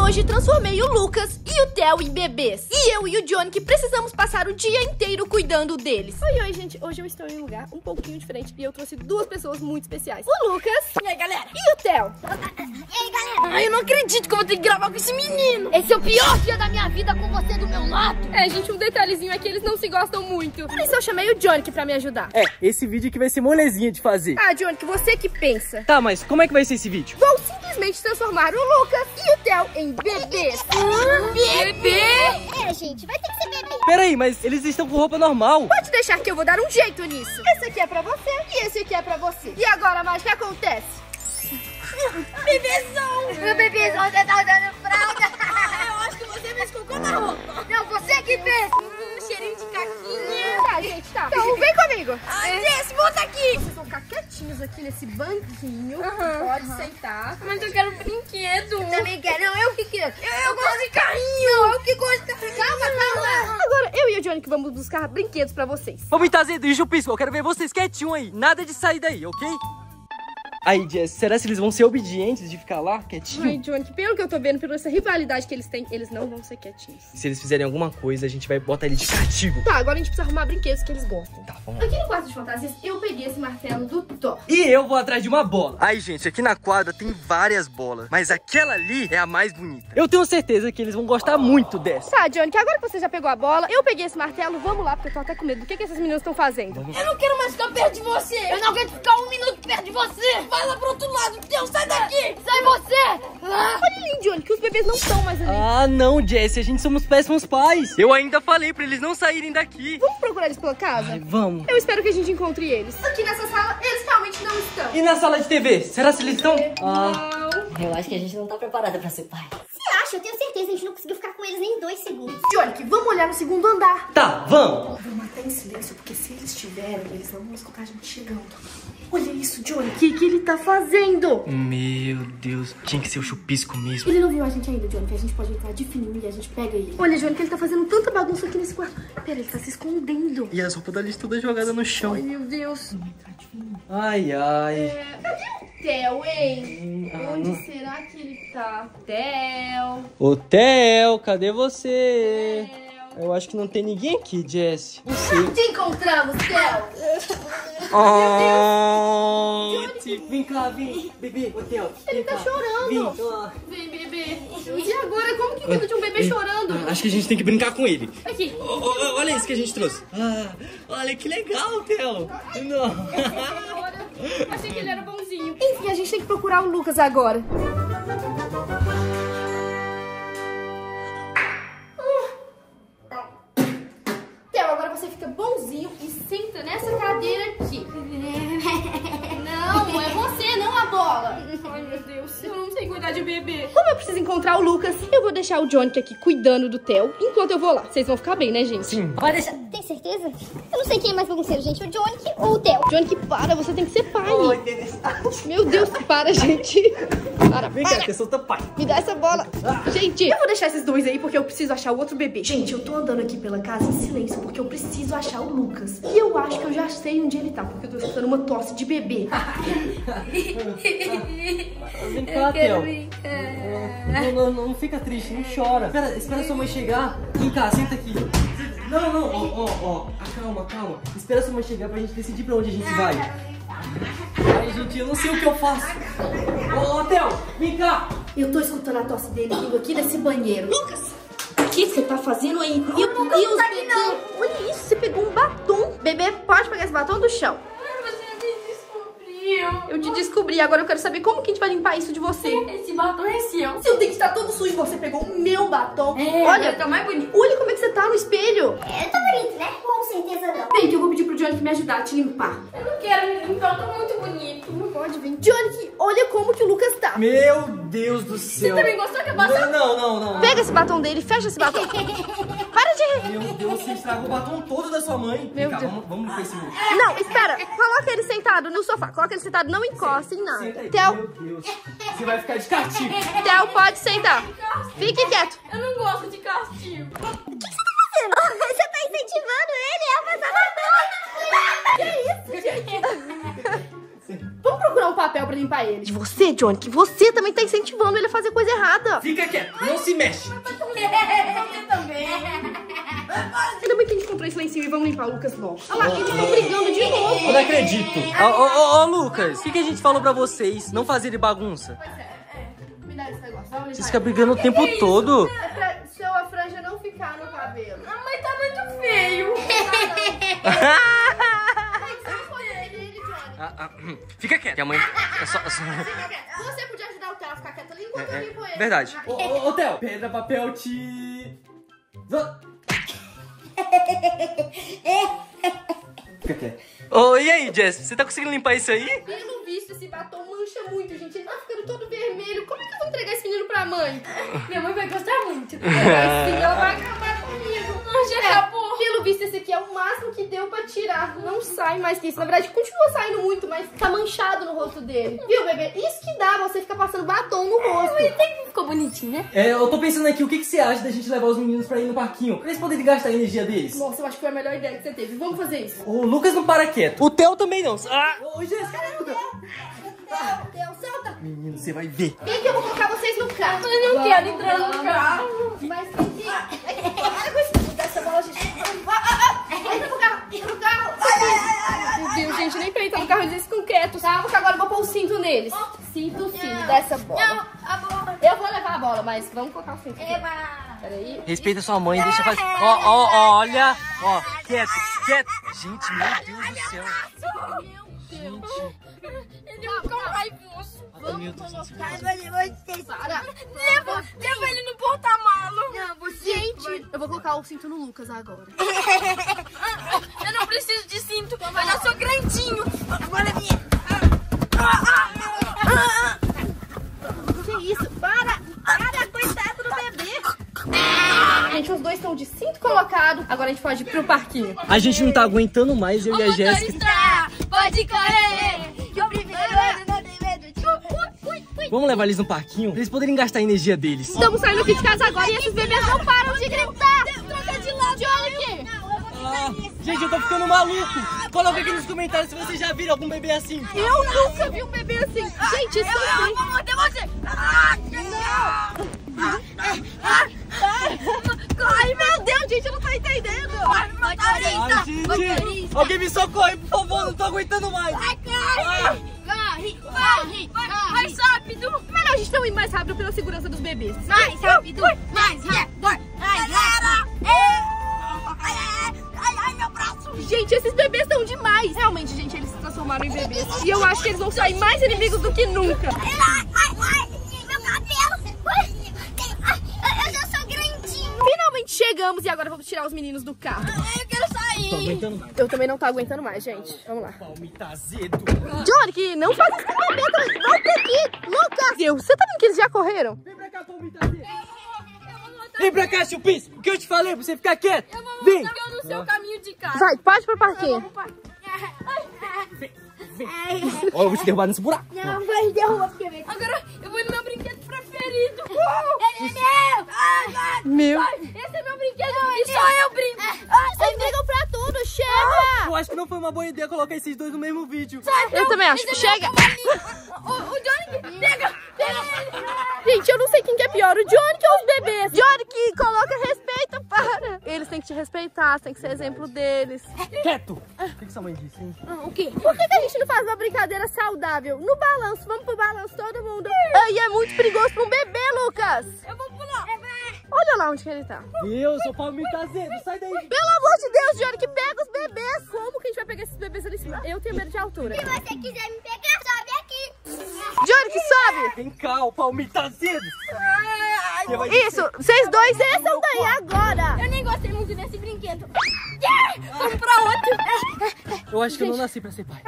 hoje transformei o Lucas e o Theo em bebês. E eu e o Johnny que precisamos passar o dia inteiro cuidando deles. Oi, gente. Hoje eu estou em um lugar um pouquinho diferente e eu trouxe duas pessoas muito especiais. O Lucas. E aí, galera? E o Theo. E aí, galera? Ai, eu não acredito que eu vou ter que gravar com esse menino. Esse é o pior dia da minha vida com você do meu lado. É, gente, um detalhezinho é que eles não se gostam muito. Por isso eu chamei o Johnny pra me ajudar. É, esse vídeo aqui vai ser molezinha de fazer. Ah, Johnny, você que pensa. Tá, mas como é que vai ser esse vídeo? Vou simplesmente transformar o Lucas e o Theo em bebês. Bebê? É, gente, vai ter que ser bebê. Peraí, mas eles estão com roupa normal. Pode deixar que eu vou dar um jeito nisso. Esse aqui é pra você e esse aqui é pra você. E agora, mais o que acontece? Bebezão. Meu bebêzão, você tá usando fralda. Eu acho que você me escocou na roupa. Não, você que fez. Cheirinho de caquinha. Tá, gente, tá. Então vem comigo. Ai, Jess, volta aqui. Vocês vão ficar quietinhos aqui nesse banquinho. Pode sentar. Mas eu quero brinquedo. Também quer. Não, eu que quero. Eu gosto de carrinho. Eu que gosto. Calma. Agora eu e o Johnny que vamos buscar brinquedos pra vocês. Vamos tá azedo e chupisco, eu quero ver vocês quietinho aí. Nada de sair daí, ok? Aí, Jess, será que eles vão ser obedientes de ficar lá, quietinho? Ai, Johnny, pelo que eu tô vendo, pela essa rivalidade que eles têm, eles não vão ser quietinhos. Se eles fizerem alguma coisa, a gente vai botar ele de castigo. Tá, agora a gente precisa arrumar brinquedos que eles gostam. Tá, vamos lá. Aqui no quarto de fantasias, eu peguei esse martelo do Thor. E eu vou atrás de uma bola. Aí, gente, aqui na quadra tem várias bolas, mas aquela ali é a mais bonita. Eu tenho certeza que eles vão gostar muito dessa. Tá, Johnny, que agora que você já pegou a bola, eu peguei esse martelo, vamos lá, porque eu tô até com medo do que esses meninos estão fazendo. Eu não quero mais ficar perto de você. Eu não aguento ficar um minuto perto de você. Vai lá pro outro lado. Deus, sai daqui. Sai você. Olha ali, Johnny, que os bebês não estão mais ali. Ah, não, Jess, a gente somos péssimos pais. Eu ainda falei pra eles não saírem daqui. Vamos procurar eles pela casa? Ai, vamos. Eu espero que a gente encontre eles. Aqui nessa sala, eles realmente não estão. E na sala de TV, será que eles estão? Eu acho que a gente não tá preparada pra ser pai. Você acha? Eu tenho certeza. A gente não conseguiu ficar com eles nem 2 segundos. Johnny, que vamos olhar no segundo andar. Tá, vamos. Vamos até em silêncio, porque se eles estiverem, eles não vão escutar a gente chegando. Olha isso, Johnny. O que ele tá fazendo? Meu Deus, tinha que ser o chupisco mesmo. Ele não viu a gente ainda, Johnny, que a gente pode entrar de fininho e a gente pega ele. Olha, Johnny, que ele tá fazendo tanta bagunça aqui nesse quarto. Pera, ele tá se escondendo. E as roupas da Liz todas jogadas no chão. Ai, meu Deus. Ai, ai. Cadê o Theo, hein? Onde será que ele tá? Theo. Ô, Theo, cadê você? Eu acho que não tem ninguém aqui, Jess. Não sei. Te encontramos, Theo. Oh, vem cá, vem. Bebê, ô, Theo. Ele tá chorando. Vem. Vem, bebê. E agora? Como que cuida de um bebê chorando? Acho que a gente tem que brincar com ele. Aqui. Olha isso que a gente trouxe. Olha que legal, Theo. Não. Achei que ele era bonzinho. Enfim, a gente tem que procurar o Lucas agora. Theo, agora você fica bonzinho e senta nessa cadeira aqui. Não, é você, não a bola. Ai, meu Deus, eu não sei cuidar de bebê. Como eu preciso encontrar o Lucas, eu vou deixar o Johnny aqui cuidando do Theo enquanto eu vou lá. Vocês vão ficar bem, né, gente? Sim. Pode deixar. Tem certeza? Eu não sei quem é mais bagunceiro, gente. O Johnny ou o Theo? Johnny, que para, você tem que ser pai. Meu Deus, para, gente. Vem cá, que eu sou teu pai. Me dá essa bola. Gente, eu vou deixar esses dois aí porque eu preciso achar o outro bebê. Gente, eu tô andando aqui pela casa em silêncio porque eu preciso achar o Lucas. E eu acho que eu já sei onde ele tá, porque eu tô escutando uma tosse de bebê. Vem cá, Theo. Não fica triste, não chora. Espera sua mãe chegar. Vem cá, senta aqui. Não. Calma. Espera sua mãe chegar pra gente decidir pra onde a gente vai. Ai, gente, eu não sei o que eu faço. Ô, Theo, vem cá. Eu tô escutando a tosse dele vindo aqui nesse banheiro. Lucas! O que você tá fazendo aí? Meu Deus, não tá aqui, bebê. não. Olha isso, você pegou um batom. Bebê, pode pegar esse batom do chão. Você me descobriu. Eu te descobri, agora eu quero saber como que a gente vai limpar isso de você. Esse batom é seu. Seu dente tá todo sujo, você pegou o meu batom. Olha, tá mais bonito. Olha como é que você tá no espelho. É, tá bonito, né? Com certeza não. Vem que eu vou pedir pro Johnny me ajudar a te limpar. Eu não quero me limpar, eu tô muito bonito. Não pode vir. Johnny, olha como que o Lucas tá. Meu Deus do céu. Você também gostou que eu passei? Não. Pega esse batom dele, fecha esse batom. Para de rir. Meu Deus, você estragou o batom todo da sua mãe. Meu Vem cá, Deus. vamos limpar esse mundo. Não, espera. Coloca ele sentado no sofá. Coloca ele sentado, não encosta em nada. Senta aí. Theo, Meu Deus, você vai ficar de castigo. Theo, pode sentar. Fique quieto. Eu não gosto de castigo. Você tá incentivando ele a passar batom. Vamos procurar um papel papel pra limpar ele. De você, Johnny, que você também tá incentivando ele a fazer coisa errada. Fica quieto, não se mexe. Eu também. Ainda bem que a gente comprou esse lá em cima e vamos limpar o Lucas logo. Olha lá, eles estão brigando de novo. Eu não acredito. Ô, Lucas, o que a gente falou pra vocês? Não fazerem bagunça. Pois é. Me dá esse negócio. Vamos limpar. Vocês ficam brigando o tempo todo. É pra sua franja não ficar no cabelo. Ah, mas tá muito feio. Fica quieto, que a mãe é só... Você podia ajudar o Theo a ficar quieto ali enquanto eu limpo ele. Verdade. Ô, Theo, pedra, papel, Fica quieto. Ô, e aí, Jess? Você tá conseguindo limpar isso aí? Pelo visto, esse batom mancha muito, gente. Ele tá ficando todo vermelho. Como é que eu vou entregar esse menino pra mãe? Minha mãe vai gostar muito. Ela vai acabar comigo. Já acabou. Pelo visto, esse aqui é o máximo que deu pra tirar. Não sai mais que isso. Na verdade, continua saindo muito, mas tá manchado no rosto dele. Viu, bebê? Isso que dá você ficar passando batom no rosto. Ficou bonitinho, né? Eu tô pensando aqui, o que você acha da gente levar os meninos pra ir no parquinho? Pra eles poderem gastar a energia deles. Nossa, eu acho que foi a melhor ideia que você teve. Vamos fazer isso. O Lucas não para quieto. O Theo também não. Ô, Jess, caramba. Theo, solta. Menino, você vai ver. Vem que eu vou colocar vocês no carro. Eu não quero entrar no carro. Mas para com isso. Essa bola, gente. Entra no carro. Entra no carro. Meu Deus, gente, nem pra entrar no carro eles ficam quietos. Tá, porque agora eu vou pôr o cinto neles. Cinto, dessa bola. Não, a bola. Eu vou levar a bola, mas vamos colocar o cinto. Peraí. Respeita sua mãe, deixa fazer. Olha. Ó, quieto. Gente, meu Deus do céu. Gente. Ele vai ficar raivoso. Meu Deus do céu. Para. Leva ele no porta-malo. Gente, eu vou colocar o cinto no Lucas agora. Eu não preciso de cinto. Eu já sou grandinho. Agora é minha. Que isso? Para, coitado do bebê. Gente, os dois estão de cinto colocado. Agora a gente pode ir pro parquinho. A gente não tá aguentando mais, eu e a Jéssica. Pode correr. Que o primeiro ano não tem medo de... Vamos levar eles no parquinho pra eles poderem gastar a energia deles. Estamos saindo aqui de casa agora e esses bebês não param de gritar. Troca de lado. Johnny! Gente, eu tô ficando maluco. Coloca aqui nos comentários se vocês já viram algum bebê assim. Eu nunca vi um bebê assim. Gente, isso é Eu vou morder você. Ai, meu Deus, gente, eu não tô entendendo. Motorista. Alguém me socorre, por favor, não tô aguentando mais. Corre. Mais rápido. Melhor a gente não ir mais rápido pela segurança dos bebês. Mais rápido. Galera. Ai, meu braço. Gente, esses bebês estão demais. Realmente, gente, eles se transformaram em bebês. E eu acho que eles vão sair mais inimigos do que nunca. Ai, meu cabelo. Eu já sou grandinho. Finalmente chegamos e agora vamos tirar os meninos do carro. Eu quero sair. Tô aguentando mais. Eu também não tô aguentando mais, gente. Vamos lá. Palmito azedo. Johnny, que não faz isso com o bebê também. Volta aqui. Lucas, você tá vendo que eles já correram? Vem pra cá, palmito azedo. Vem pra cá, chupis. O que eu te falei pra você ficar quieto? Vem. Eu no seu caminho de casa. Vai, pode pro parquinho. Ó, eu vou te derrubar nesse buraco. Não, vai derrubar porque vem. Agora eu vou no meu brinquedo preferido. Ele é meu. Meu. Esse é meu brinquedo e só eu brinco. Vocês brigam pra tudo, chega. Eu acho que não foi uma boa ideia colocar esses dois no mesmo vídeo. Eu também acho. Chega. O Johnny, pega ele. Gente, eu não sei quem que é pior, o Johnny ou os bebês. Johnny que coloca respeito, para. Eles têm que te respeitar, tem que ser exemplo deles. Quieto. O que sua mãe disse, hein? O quê? Por que a gente não faz uma brincadeira saudável? No balanço, vamos pro balanço todo mundo. E é muito perigoso pra um bebê, Lucas. Eu vou pular. Olha lá onde que ele tá. Eu sou palmito azedo, sai daí. Pelo amor de Deus, Johnny, que pega os bebês. Como que a gente vai pegar esses bebês ali em cima? Eu tenho medo de altura. Se você quiser me pegar, sobe aqui. Johnny, que sobe. Vem cá, o palmito azedo. Isso, vocês dois desçam daí agora. Eu nem gostei muito desse brinquedo. Vamos pra outro. Eu acho que eu não nasci pra ser pai.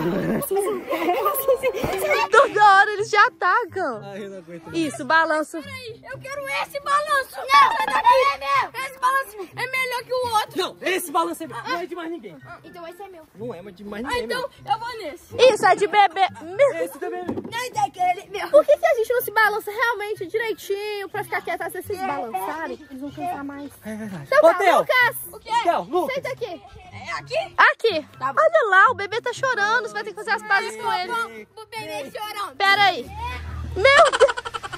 Toda hora eles já atacam. Ai, eu não aguento. Isso, balanço. Eu quero esse balanço. Não, sai daqui. É meu. Esse balanço é melhor que o outro. Não, esse balanço não é de mais ninguém. Então esse é meu. Não é de mais ninguém. Então eu vou nesse. Isso, é de bebê. Esse também é meu. Não, daquele meu. Por que a gente não se balança realmente direitinho pra pra ficar quieta, se vocês balançarem, eles vão cansar mais. É verdade. Então Ô, tá, Theo! Lucas! O quê? Theo, Lucas! Senta aqui. É aqui? Aqui. Tá bom. Olha lá, o bebê tá chorando. Você vai ter que fazer as pazes com ele. O bebê chorando. Pera aí. Meu Deus.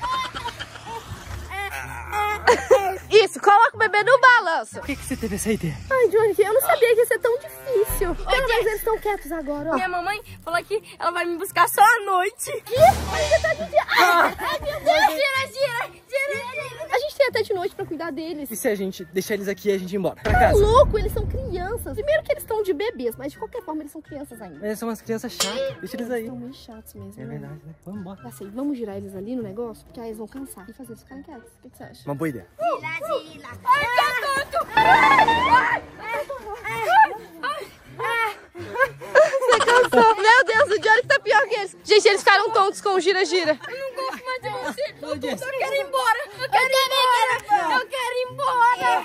Isso, coloca o bebê no balanço. Por que você teve essa ideia? Ai, Johnny, eu não sabia que ia ser tão difícil. Pelo menos eles estão quietos agora, ó. Minha mamãe falou que ela vai me buscar só à noite. Que? Ainda tá de dia. Ai, meu Deus. Gira. A gente tem até de noite pra cuidar deles. E se a gente deixar eles aqui e a gente ir embora? Pra Tá casa? louco, eles são crianças. Primeiro que eles estão de bebês, mas de qualquer forma eles são crianças ainda. Eles são umas crianças chatas. Deixa eles aí. São meio chatos mesmo. É né? verdade, né? Vamos embora. Já sei, vamos girar eles ali no negócio, porque aí eles vão cansar e fazer eles ficarem quietos. O que você acha? Uma boa ideia. Zila. Ai, que tonto. Você cansou. Meu Deus, o Johnny que tá pior que eles. Gente, eles ficaram tontos com o gira-gira. Eu não gosto mais de você. Ô, Jess. Eu quero ir embora. Eu quero ir embora.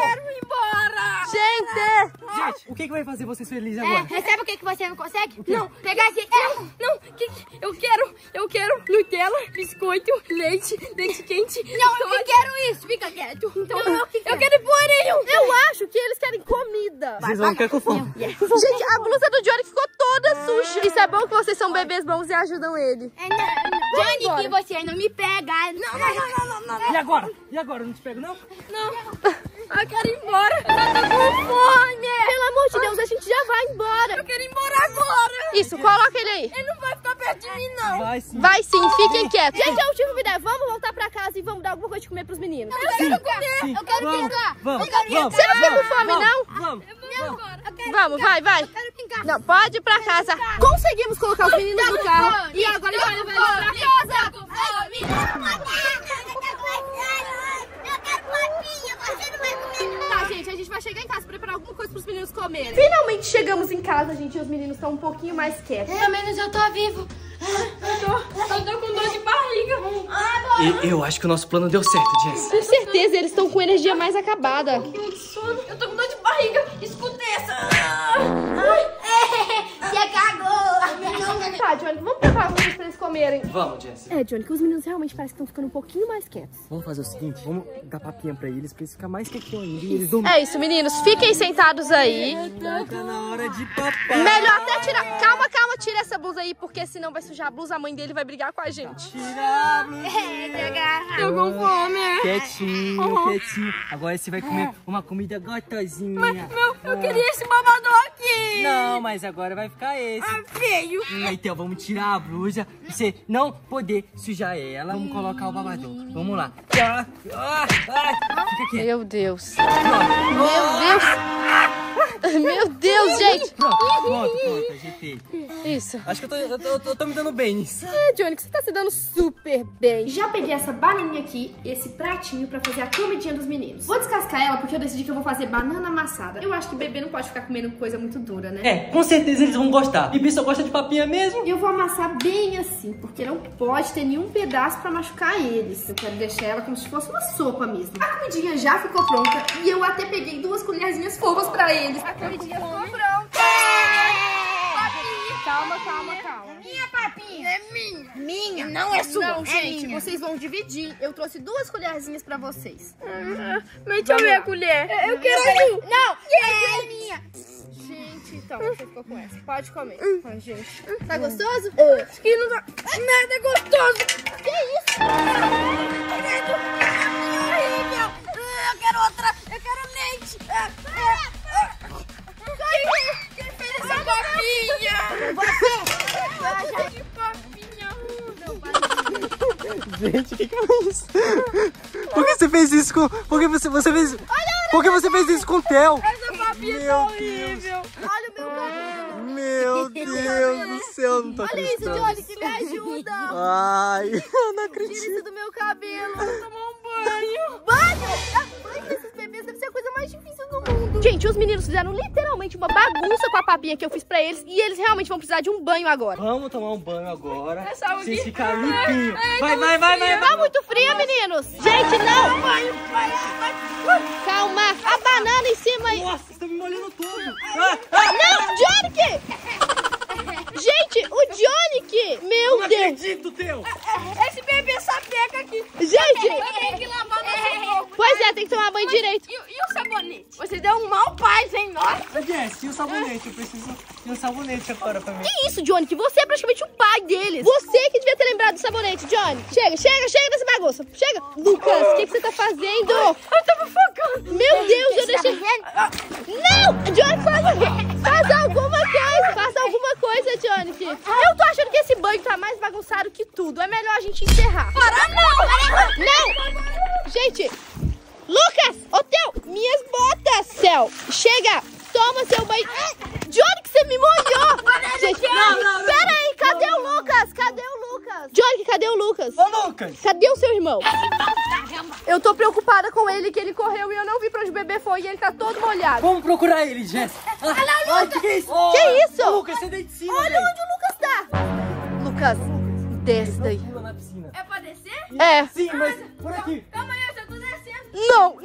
Gente! Gente, o que vai fazer vocês felizes agora? Sabe o que você não consegue? Não, pegar esse... Eu quero Nutella, biscoito, leite quente. Não, eu quero isso. Fica quieto. Então, eu quero bolinho. Eu acho que eles querem comida. Vocês vão ficar com fome. Gente, a blusa do Johnny ficou toda suja. Isso é bom que vocês são bebês bons e ajudam ele. Johnny, que você não me pega. Não. E agora? E agora? Não te pego, não? Eu quero ir embora. Eu tô com fome. Pelo amor de Deus, a gente já vai embora. Eu quero ir embora agora. Isso, coloca ele aí. Ele não vai ficar perto de mim, não. Vai sim. Vai sim, fiquem quietos. Gente, eu tive uma ideia. Vamos voltar pra casa e vamos dar alguma coisa de comer pros meninos. Eu quero comer. Sim. Eu quero Vamos, brincar. vamos, Eu quero vamos. Você não fica com fome, não? Vamos. Vamos, vai. Eu quero brincar. Não, pode ir pra casa. Conseguimos colocar os meninos no carro. E agora ele vai levar eles pra casa. Eu tô com fome. Eu quero papinha. Você não vai comer. Tá, gente, a gente vai chegar em casa e preparar alguma coisa pros meninos comerem. Finalmente chegamos em casa, gente, e os meninos estão um pouquinho mais quietos. Pelo menos eu tô vivo. Eu tô com dor de barriga. Eu acho que o nosso plano deu certo, Jess. Com certeza, eles estão com energia mais acabada. Eu tô com dor de barriga. Escuta essa. Você cagou. Tá, Johnny, vamos preparar alguma coisa pra eles comerem. Vamos, Jess. É, Johnny, que os meninos realmente parecem que estão ficando um pouquinho mais quietos. Vamos fazer o seguinte, vamos dar papinha pra eles ficar mais quietinho ainda e eles dormirem. É isso, meninos, fiquem sentados aí. Tá na hora de papai. Melhor até tirar. Calma, tira essa blusa aí, porque senão vai sujar a blusa, a mãe dele vai brigar com a gente. Tira a blusa. Eu com fome. Quietinho. Agora você vai comer uma comida gostosinha. Eu queria esse babador aqui. Não, mas agora vai ficar esse. Feio. Então vamos tirar a blusa. Pra você não poder sujar ela. Vamos colocar o babador. Vamos lá. Fica aqui. Meu Deus. Pronto. Meu Deus, gente. Pronto, ajeitei. Isso. Acho que eu tô me dando bem nisso. É, Johnny, que você tá se dando super bem. Já peguei essa bananinha aqui, esse pratinho pra fazer a comidinha dos meninos. Vou descascar ela porque eu decidi que eu vou fazer banana amassada. Eu acho que bebê não pode ficar comendo coisa muito dura, né? É, com certeza eles vão gostar. E Bissa gosta de papinha mesmo? E eu vou amassar bem assim, porque não pode ter nenhum pedaço pra machucar eles. Eu quero deixar ela como se fosse uma sopa mesmo. A comidinha já ficou pronta e eu até peguei 2 colherzinhas fofas pra eles. A comidinha ficou pronta. Calma. Minha papinha é minha. Minha, não é sua. Não, gente, minha. vocês vão dividir. Eu trouxe 2 colherzinhas pra vocês. Mas deixa eu ver a colher. Eu quero Não, é minha. Gente, então, você ficou com essa. Pode comer. Ai, gente. Tá gostoso? Acho que não tá nada gostoso. Que isso? Horrível. Eu quero outra. Eu quero leite. Quem fez essa papinha? Que papinha. Gente, o que foi isso? Por que você fez isso com... Por que você fez... Por que você fez isso com o Theo? Essa papinha tá horrível. Olha o meu cabelo. Meu Deus do céu, eu não tô Olha isso, acreditando. Johnny, que me ajuda. Ai, eu não Tira acredito. isso do meu cabelo. Vou tomar um banho. Banho desses bebês deve ser a coisa mais difícil do mundo. Gente, os meninos fizeram literalmente uma bagunça com a papinha que eu fiz pra eles. E eles realmente vão precisar de um banho agora. Vamos tomar um banho agora. Essa água Vocês aqui. ficaram limpinhos. Vai. Tá muito fria, meninos. Gente, não. Calma. A banana em cima aí. Nossa, você tá me molhando todo. Não, Johnny! Gente, o Johnny! Meu Não Deus! acredito, Theo. Esse bebê sapeca aqui. Gente! Eu tenho que dormir direito. E o sabonete? Você deu um mau pai, hein? Nossa. Jess, e o sabonete? Eu preciso de um sabonete agora pra mim. Que isso, Johnny? Que você é praticamente o pai deles. Você que devia ter lembrado do sabonete, Johnny. Chega dessa bagunça. Chega. Lucas, o que você tá fazendo? Eu tava focando. Meu Deus, eu deixei... Não! Johnny, faz alguma coisa. Faça alguma coisa, Johnny. Eu tô achando que esse banho tá mais bagunçado que tudo. É melhor a gente encerrar. Não! Gente, Lucas, Theo, minhas botas. Theo, chega. Toma seu banho. Johnny, que você me molhou. Gente, pera aí, cadê o Lucas? Johnny, cadê o Lucas? Ô, Lucas! Cadê o seu irmão? Eu tô preocupada com ele, que ele correu e eu não vi pra onde o bebê foi e ele tá todo molhado. Vamos procurar ele, Jess. Ai, que é isso? Que isso? Lucas, você deita de cima, Olha onde o Lucas tá. Lucas, desce daí. Pula na piscina. É pra descer? É. Sim, mas por aqui. Calma aí, eu já tô descendo. Não.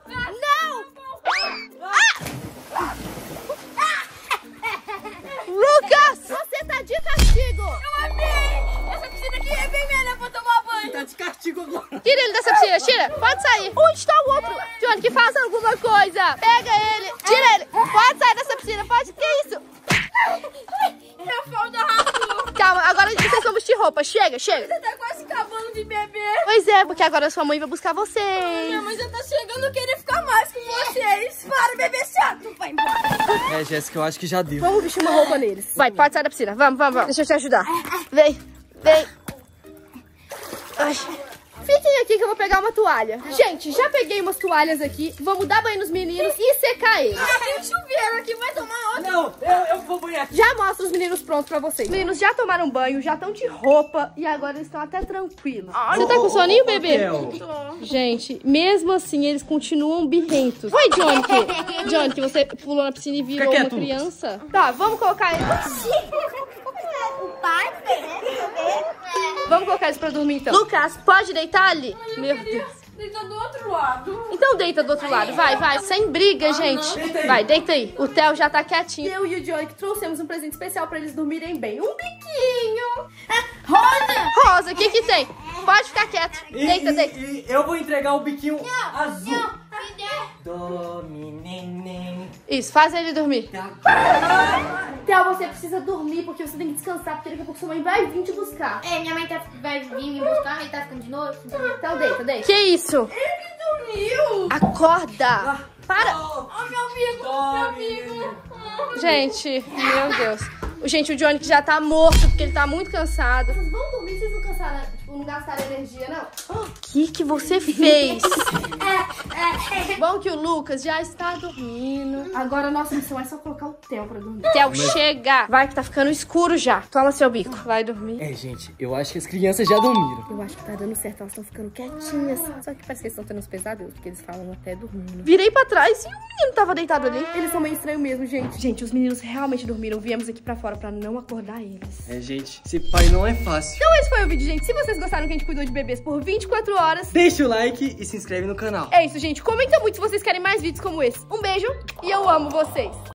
Lucas, você tá de castigo. Eu amei! Essa piscina aqui é bem melhor pra tomar Você banho. tá de castigo agora. Tira ele dessa piscina, tira. Pode sair. Onde tá o outro? Johnny, que faça alguma coisa. Pega ele, tira ele. Pode sair dessa piscina, pode. Que isso? Minha falda rasgou. Calma, agora vocês vão vestir roupa. Chega. Você tá quase acabando de beber. Pois é, porque agora sua mãe vai buscar Minha vocês. mãe já tá chegando, eu queria ficar mais com vocês. Para, bebê chato. Vai embora. É, Jéssica, eu acho que já deu. Vamos vestir uma roupa neles. Vai, pode sair da piscina. Vamos. Deixa eu te ajudar. Vem. Ai. Fiquem aqui que eu vou pegar uma toalha. Gente, já peguei umas toalhas aqui. Vamos dar banho nos meninos e secar eles. Tem um chuveiro aqui, vai tomar outra. Não, eu vou banhar aqui. Já mostro os meninos prontos pra vocês. Os meninos já tomaram banho, já estão de roupa e agora eles estão até tranquilos. Você tá com soninho, bebê? Gente, mesmo assim, eles continuam birrentos. Foi, Johnny, que você pulou na piscina e virou Fica uma quieto. criança? Tá, vamos colocar eles. Vamos colocar eles pra dormir, então. Lucas, pode deitar ali? Meu Deus. Deita do outro lado. Então deita do outro lado, vai. Sem briga, gente. Deita aí. Vai, deita aí. O Theo já tá quietinho. Eu e o Johnny trouxemos um presente especial pra eles dormirem bem. Um biquinho. Rosa, o que tem? Pode ficar quieto. Deita. E eu vou entregar o biquinho azul. Neném. Isso, faz ele dormir. Tá. Theo, você precisa dormir porque você tem que descansar, porque daqui a pouco sua mãe vai vir te buscar. Minha mãe vai vir me buscar, ele tá ficando de noite. Então deita. Que isso? Ele dormiu. Acorda. Para. Meu amigo. Gente, meu Deus. Gente, o Johnny que já tá morto porque ele tá muito cansado. Vocês vão dormir, vocês não cansaram, não gastaram energia, não? O que você fez? Bom que o Lucas já está dormindo. Agora a nossa missão é só colocar o Theo pra dormir. Theo, chega. Vai que tá ficando escuro já. Toma seu bico. Vai dormir. É, gente, eu acho que as crianças já dormiram. Eu acho que tá dando certo, elas estão ficando quietinhas. Só que parece que eles estão tendo uns pesadelos, porque eles falam até dormindo. Virei pra trás e o menino tava deitado ali. Eles são meio estranhos mesmo, gente. Gente, os meninos realmente dormiram. Viemos aqui pra fora pra não acordar eles. É, gente, ser pai não é fácil. Então esse foi o vídeo, gente. Se vocês gostaram que a gente cuidou de bebês por 24 horas... Deixa o like e se inscreve no canal. É isso, gente. Comenta muito se vocês querem mais vídeos como esse. Um beijo e eu amo vocês.